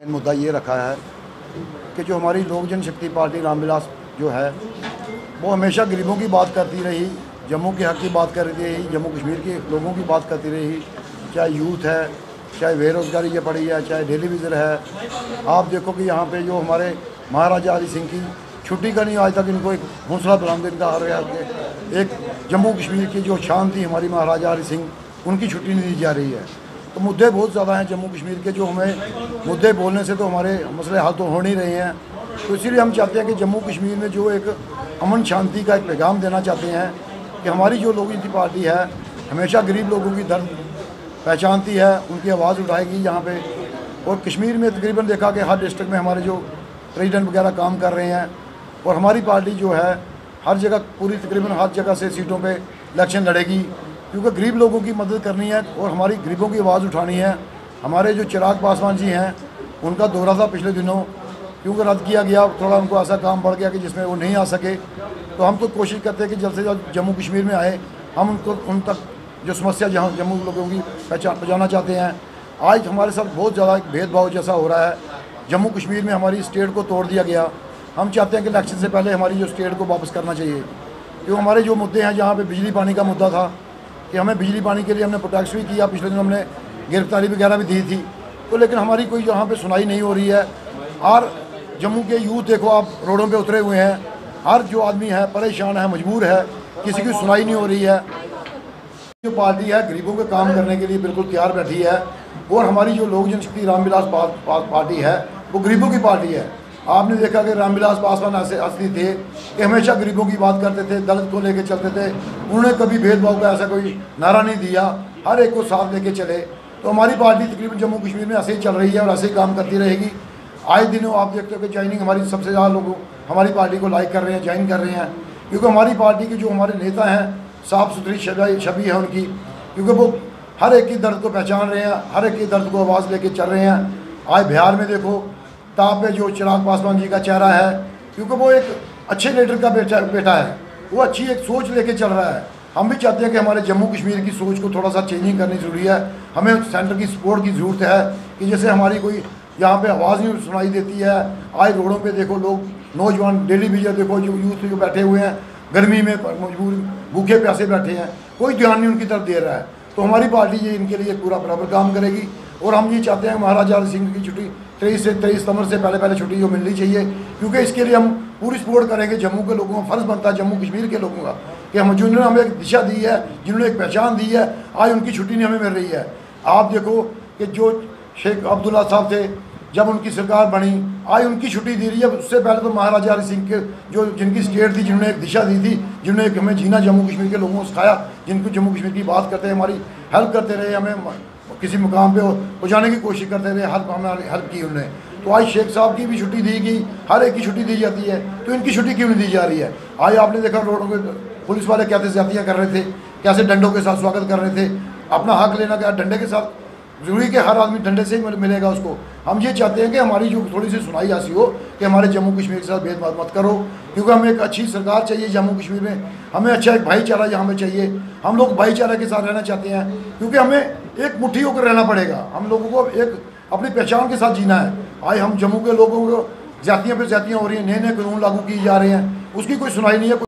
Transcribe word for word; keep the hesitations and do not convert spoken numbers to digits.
मुद्दा ये रखा है कि जो हमारी लोक जनशक्ति पार्टी रामविलास जो है वो हमेशा गरीबों की बात करती रही, जम्मू के हक़ की बात करती रही, जम्मू कश्मीर के लोगों की बात करती रही, चाहे यूथ है, चाहे बेरोज़गारी ये पड़ी है, चाहे डेली विज़र है। आप देखो कि यहाँ पे जो हमारे महाराजा हरि सिंह की छुट्टी का नहीं आज तक इनको एक हौसला बुलंद इनका आ रहा है। एक जम्मू कश्मीर की जो शान थी हमारी महाराजा हरि सिंह, उनकी छुट्टी नहीं दी जा रही है। तो मुद्दे बहुत ज़्यादा हैं जम्मू कश्मीर के, जो हमें मुद्दे बोलने से तो हमारे मसले हल तो हो नहीं रहे हैं। तो इसीलिए हम चाहते हैं कि जम्मू कश्मीर में जो एक अमन शांति का एक पैगाम देना चाहते हैं कि हमारी जो लोक जनशक्ति पार्टी है हमेशा गरीब लोगों की दर्द पहचानती है, उनकी आवाज़ उठाएगी यहाँ पे। और कश्मीर में तकरीबन देखा कि हर डिस्ट्रिक्ट में हमारे जो प्रेसिडेंट वगैरह काम कर रहे हैं, और हमारी पार्टी जो है हर जगह पूरी तकरीबन हर जगह से सीटों पे इलेक्शन लड़ेगी, क्योंकि गरीब लोगों की मदद करनी है और हमारी गरीबों की आवाज़ उठानी है। हमारे जो चिराग पासवान जी हैं उनका दौरा था पिछले दिनों, क्योंकि रद्द किया गया, थोड़ा उनको ऐसा काम बढ़ गया कि जिसमें वो नहीं आ सके। तो हम तो कोशिश करते हैं कि जल्द से जल्द जम्मू कश्मीर में आए, हम उनको उन तक जो समस्या जहाँ जम्मू लोगों की पहचान पहुँचाना चाहते हैं। आज हमारे साथ बहुत ज़्यादा भेदभाव जैसा हो रहा है, जम्मू कश्मीर में हमारी स्टेट को तोड़ दिया गया। हम चाहते हैं कि इलेक्शन से पहले हमारी जो स्टेट को वापस करना चाहिए, क्योंकि हमारे जो मुद्दे हैं, जहाँ पे बिजली पानी का मुद्दा था कि हमें बिजली पानी के लिए हमने प्रोटेस्ट भी किया, पिछले दिन हमने गिरफ्तारी वगैरह भी दी थी, तो लेकिन हमारी कोई यहाँ पे सुनाई नहीं हो रही है। और जम्मू के यूथ देखो आप रोडों पे उतरे हुए हैं, हर जो आदमी है परेशान है, मजबूर है, किसी की सुनाई नहीं हो रही है। जो पार्टी है गरीबों के काम करने के लिए बिल्कुल तैयार बैठी है, और हमारी जो लोक जनशक्ति रामविलास पार्टी है वो गरीबों की पार्टी है। आपने देखा कि रामविलास पासवान ऐसे असली थे कि हमेशा गरीबों की बात करते थे, दलित को लेकर चलते थे, उन्होंने कभी भेदभाव का ऐसा कोई नारा नहीं दिया, हर एक को साथ लेके चले। तो हमारी पार्टी तकरीबन जम्मू कश्मीर में ऐसे ही चल रही है और ऐसे ही काम करती रहेगी। आए दिनों आप देखते हो कि ज्वाइनिंग हमारी सबसे ज़्यादा लोग हमारी पार्टी को लाइक कर रहे हैं, ज्वाइन कर रहे हैं, क्योंकि हमारी पार्टी के जो हमारे नेता हैं साफ़ सुथरी छवि है उनकी, क्योंकि वो हर एक की दर्द को पहचान रहे हैं, हर एक की दर्द को आवाज़ लेके चल रहे हैं। आज बिहार में देखो ताप पे जो चिराग पासवान जी का चेहरा है, क्योंकि वो एक अच्छे लीडर का बेटा बेटा है, वो अच्छी एक सोच लेके चल रहा है। हम भी चाहते हैं कि हमारे जम्मू कश्मीर की सोच को थोड़ा सा चेंजिंग करनी ज़रूरी है। हमें सेंटर की सपोर्ट की ज़रूरत है कि जैसे हमारी कोई यहाँ पे आवाज़ नहीं सुनाई देती है। आज रोडों पे देखो लोग, नौजवान डेली विजर देखो, जो यूथ जो बैठे हुए हैं गर्मी में मजबूर भूखे प्यासे बैठे हैं, कोई ध्यान नहीं उनकी तरफ दे रहा है। तो हमारी पार्टी ये इनके लिए पूरा बराबर काम करेगी। और हम ये चाहते हैं महाराजा हरि सिंह की छुट्टी तेईस से तेईस सितंबर से पहले पहले छुट्टी जो मिलनी चाहिए, क्योंकि इसके लिए हम पूरी सपोर्ट करेंगे। जम्मू के लोगों का फ़र्ज़ बनता है, जम्मू कश्मीर के लोगों का, कि हम जिन्होंने हमें एक दिशा दी है, जिन्होंने एक पहचान दी है, आज उनकी छुट्टी नहीं हमें मिल रही है। आप देखो कि जो शेख अब्दुल्ला साहब थे, जब उनकी सरकार बनी, आज उनकी छुट्टी दी रही है। उससे पहले तो महाराजा हरि सिंह के जो जिनकी स्टेट थी, जिन्होंने एक दिशा दी थी, जिन्होंने एक हमें जीना जम्मू कश्मीर के लोगों को सिखाया, जिनको जम्मू कश्मीर की बात करते हैं, हमारी हेल्प करते रहे, हमें किसी मुकाम पे पहुँचाने की कोशिश करते रहे, हेल्प हमें हेल्प की उन्होंने। तो आज शेख साहब की भी छुट्टी दी गई, हर एक की छुट्टी दी जाती है, तो इनकी छुट्टी क्यों नहीं दी जा रही है? आज आपने देखा रोडों के पुलिस वाले कैसे ज्यादतियाँ कर रहे थे, कैसे डंडों के साथ स्वागत कर रहे थे। अपना हक लेना क्या डंडे के साथ जरूरी कि हर आदमी डंडे से ही मिलेगा उसको? हम ये चाहते हैं कि हमारी जो थोड़ी सी सुनाई ऐसी हो कि हमारे जम्मू कश्मीर के साथ भेदभाव मत करो, क्योंकि हमें एक अच्छी सरकार चाहिए जम्मू कश्मीर में, हमें अच्छा एक भाईचारा यहाँ में चाहिए। हम लोग भाईचारा के साथ रहना चाहते हैं, क्योंकि हमें एक मुट्ठी होकर रहना पड़ेगा। हम लोगों को एक अपनी पहचान के साथ जीना है। आज हम जम्मू के लोगों को जातियों पर जातियाँ हो रही हैं, नए नए कानून लागू किए जा रहे हैं, उसकी कोई सुनाई नहीं है।